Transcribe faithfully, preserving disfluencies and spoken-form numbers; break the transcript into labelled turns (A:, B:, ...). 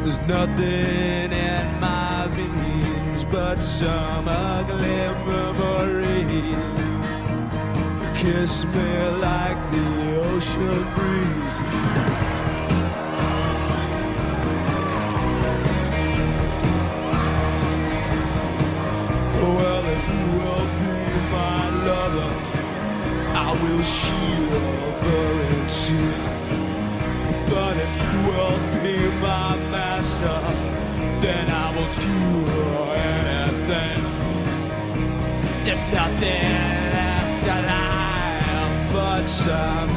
A: There's nothing in my veins but some ugly memories. Kiss me like the ocean breeze. Well, if you will be my lover, I will shiver and see. But if you will be my master, then I will do anything. There's nothing left alive but some